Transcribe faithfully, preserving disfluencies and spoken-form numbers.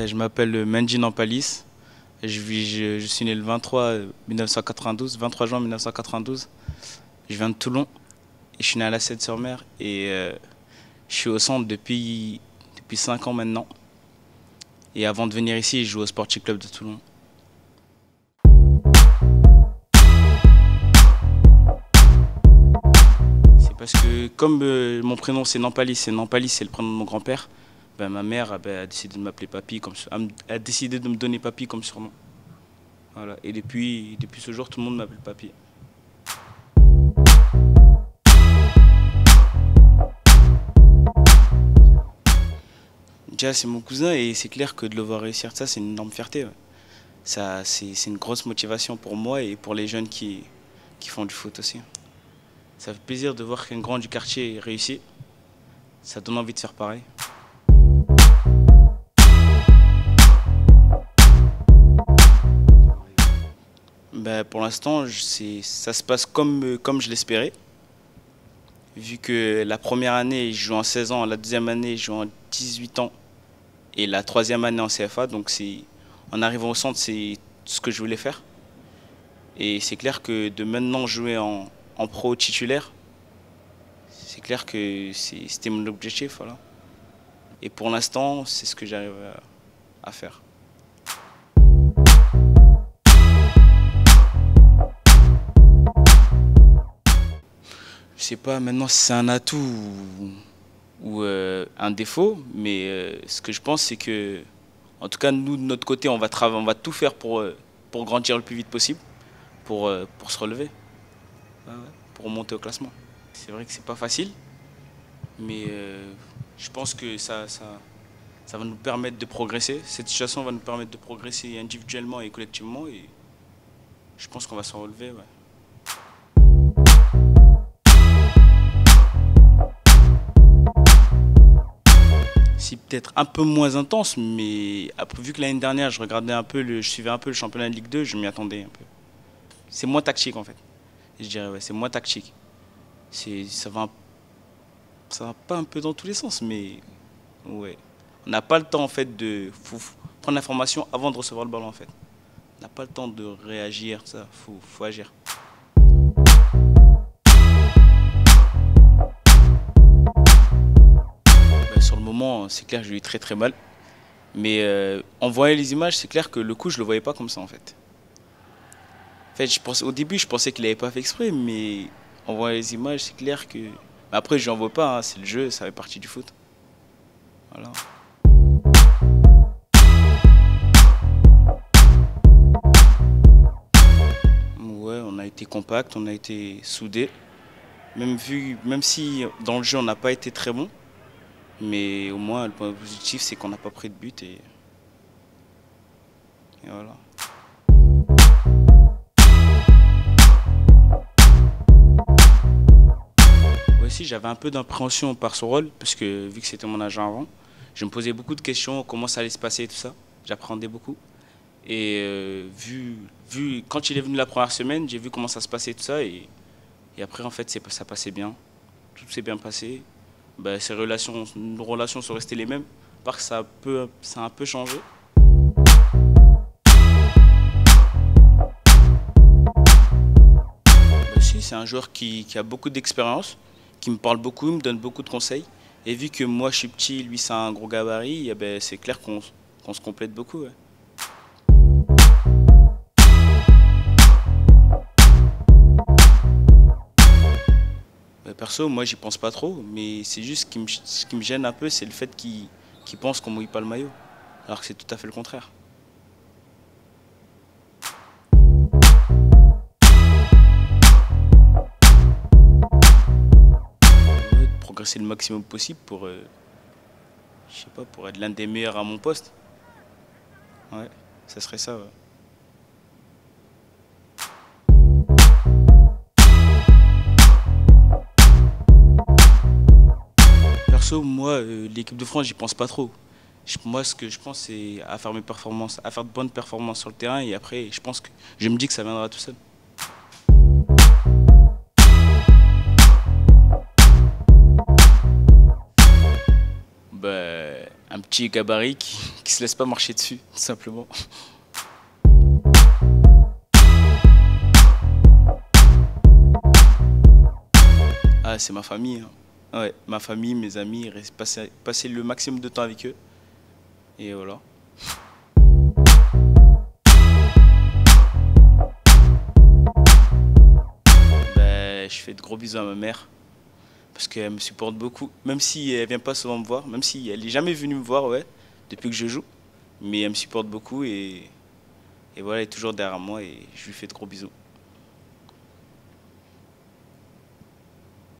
Je m'appelle Mendy Nampalis. Je, vis, je, je suis né le vingt-trois, mille neuf cent quatre-vingt-douze, vingt-trois juin mille neuf cent quatre-vingt-douze. Je viens de Toulon et je suis né à La Seyde-sur-Mer et euh, je suis au centre depuis, depuis cinq ans maintenant. Et avant de venir ici, je joue au Sporting Club de Toulon. C'est parce que comme euh, mon prénom c'est Nampalis et Nampalis c'est le prénom de mon grand-père, ben, ma mère ben, a décidé de m'appeler Papy, comme, a décidé de me donner Papy comme surnom. Voilà. Et depuis, depuis ce jour, tout le monde m'appelle Papy. Déjà, c'est mon cousin et c'est clair que de le voir réussir ça, c'est une énorme fierté. Ouais. Ça, c'est une grosse motivation pour moi et pour les jeunes qui, qui font du foot aussi. Ça fait plaisir de voir qu'un grand du quartier réussit. Ça donne envie de faire pareil. Ben, pour l'instant, ça se passe comme, comme je l'espérais. Vu que la première année, je joue en seize ans, la deuxième année, je joue en dix-huit ans et la troisième année en C F A. Donc en arrivant au centre, c'est ce que je voulais faire. Et c'est clair que de maintenant jouer en, en pro titulaire, c'est clair que c'était mon objectif. Voilà. Et pour l'instant, c'est ce que j'arrive à, à faire. Je sais pas maintenant si c'est un atout ou, ou euh, un défaut, mais euh, ce que je pense c'est que, en tout cas nous de notre côté, on va, on va tout faire pour, euh, pour grandir le plus vite possible, pour, euh, pour se relever, ouais, ouais, pour monter au classement. C'est vrai que c'est pas facile, mais euh, je pense que ça, ça, ça va nous permettre de progresser. Cette situation va nous permettre de progresser individuellement et collectivement, et je pense qu'on va s'en relever. Ouais. C'est peut-être un peu moins intense, mais après, vu que l'année dernière, je regardais un peu, le, je suivais un peu le championnat de Ligue deux, je m'y attendais un peu. C'est moins tactique en fait. Je dirais, ouais, c'est moins tactique. Ça va, ça va pas un peu dans tous les sens, mais ouais. On n'a pas le temps en fait de faut prendre l'information avant de recevoir le ballon en fait. On n'a pas le temps de réagir, ça. Faut, faut agir. Sur le moment, c'est clair que j'ai eu très très mal. Mais euh, en voyant les images, c'est clair que le coup, je le voyais pas comme ça en fait. En fait, je pensais, au début, je pensais qu'il n'avait pas fait exprès, mais en voyant les images, c'est clair que... Mais après, je n'en veux pas, hein, c'est le jeu, ça fait partie du foot. Voilà. Ouais, on a été compact, on a été soudés. Même, vu, même si dans le jeu, on n'a pas été très bon. Mais au moins, le point positif, c'est qu'on n'a pas pris de but et, et voilà. Ouais, si, j'avais un peu d'appréhension par ce rôle, parce que vu que c'était mon agent avant, je me posais beaucoup de questions, comment ça allait se passer et tout ça. J'appréhendais beaucoup. Et euh, vu, vu, quand il est venu la première semaine, j'ai vu comment ça se passait et tout ça. Et, et après, en fait, ça passait bien. Tout s'est bien passé. Ben, ces relations, nos relations sont restées les mêmes, parce que ça a, peu, ça a un peu changé. Ben, si, c'est un joueur qui, qui a beaucoup d'expérience, qui me parle beaucoup, il me donne beaucoup de conseils. Et vu que moi je suis petit, lui c'est un gros gabarit, ben, c'est clair qu'on qu'on se complète beaucoup. Ouais. Perso, moi j'y pense pas trop, mais c'est juste ce qui me, ce qui me gêne un peu, c'est le fait qu'il qu'il pense qu'on mouille pas le maillot, alors que c'est tout à fait le contraire. Ouais, de progresser le maximum possible pour, euh, je sais pas, pour être l'un des meilleurs à mon poste. Ouais, ça serait ça. Ouais. Moi, euh, l'équipe de France, j'y pense pas trop. Je, moi, ce que je pense, c'est à faire mes performances, à faire de bonnes performances sur le terrain, et après, je pense que je me dis que ça viendra tout seul. Ben, un, Petit gabarit qui, qui se laisse pas marcher dessus, tout simplement. Ah, c'est ma famille, hein. Ouais, ma famille, mes amis, reste- passer, passer le maximum de temps avec eux. Et voilà. Ben, je fais de gros bisous à ma mère parce qu'elle me supporte beaucoup. Même si elle vient pas souvent me voir, même si elle est jamais venue me voir, ouais, depuis que je joue. Mais elle me supporte beaucoup et, et voilà, elle est toujours derrière moi et je lui fais de gros bisous.